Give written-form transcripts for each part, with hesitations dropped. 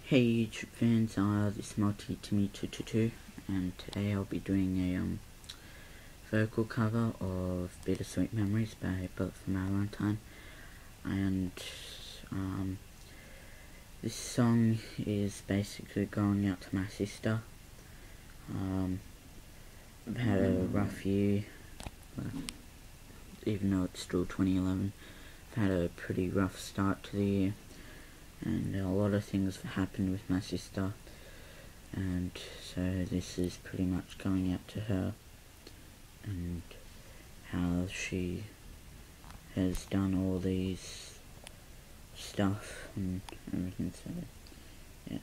Hey YouTube fans, this is Multi-Timmy222 and today I'll be doing a vocal cover of Bittersweet Memories by Bullet for My Valentine. And this song is basically going out to my sister. I've had a rough year, even though it's still 2011. I've had a pretty rough start to the year. And a lot of things have happened with my sister, and so this is pretty much going out to her and how she has done all these stuff and everything. So yeah,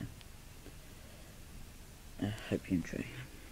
I hope you enjoy.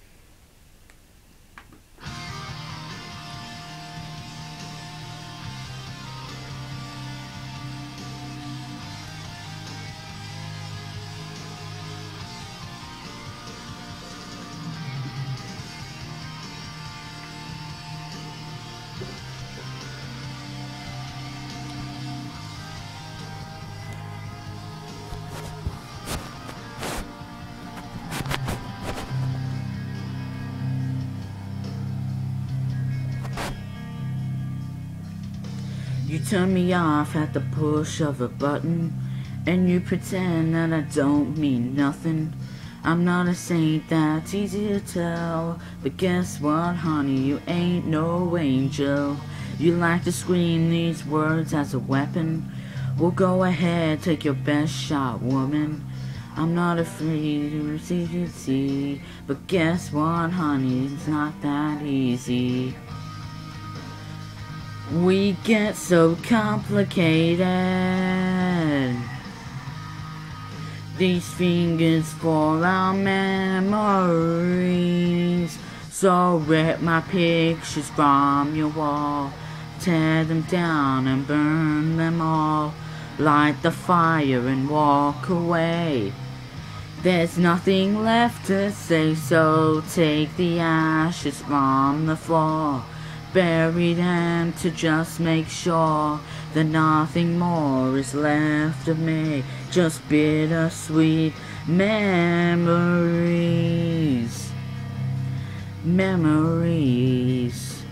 You turn me off at the push of a button, and you pretend that I don't mean nothing. I'm not a saint, that's easy to tell, but guess what, honey, you ain't no angel. You like to scream these words as a weapon. Well, go ahead, take your best shot, woman. I'm not afraid to receive you, see, but guess what, honey, it's not that easy. We get so complicated. These fingers for our memories. So rip my pictures from your wall, tear them down and burn them all. Light the fire and walk away. There's nothing left to say, so take the ashes from the floor. Bury them to just make sure that nothing more is left of me. Just bittersweet memories. Memories.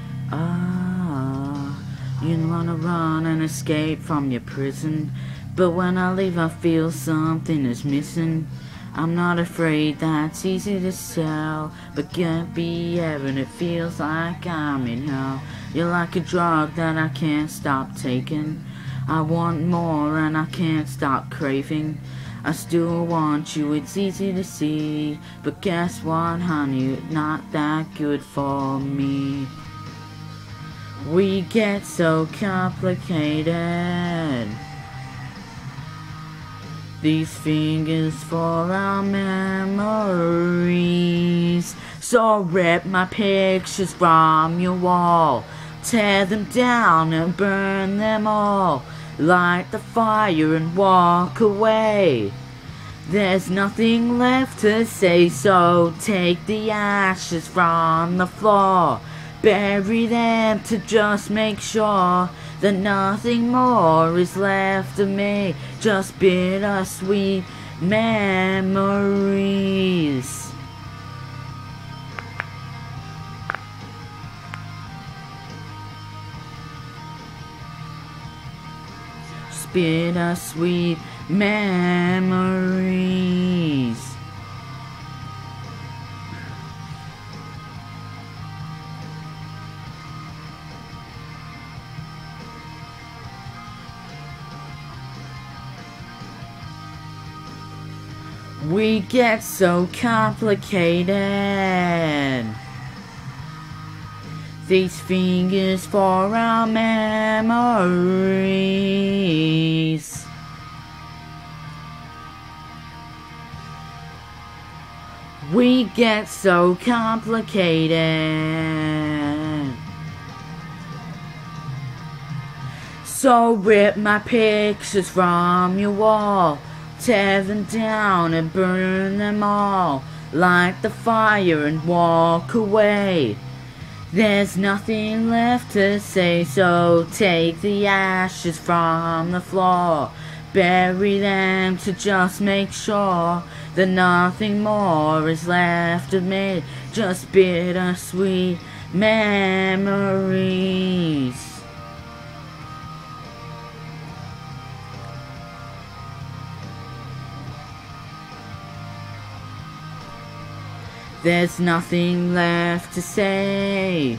You wanna run and escape from your prison, but when I leave I feel something is missing. I'm not afraid, that's easy to tell, but can't be heaven, it feels like I'm in hell. You're like a drug that I can't stop taking. I want more and I can't stop craving. I still want you, it's easy to see, but guess what, honey, it's not that good for me. We get so complicated. These fingers for our memories. So rip my pictures from your wall, tear them down and burn them all. Light the fire and walk away. There's nothing left to say, so take the ashes from the floor. Bury them to just make sure that nothing more is left of me. Just bittersweet memories. Just bittersweet memories. We get so complicated. These fingers for our memories. We get so complicated. So rip my pictures from your wall, tear them down and burn them all. Light the fire and walk away. There's nothing left to say, so take the ashes from the floor. bury them to just make sure that nothing more is left of me, just bittersweet memories. There's nothing left to say.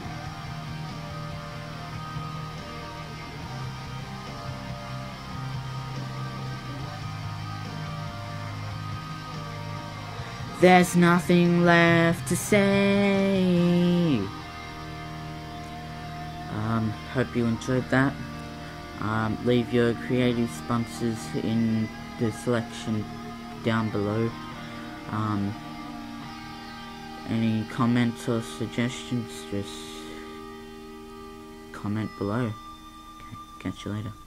There's nothing left to say. Hope you enjoyed that. Leave your creative sponsors in the selection down below. Any comments or suggestions, just comment below. Okay, catch you later.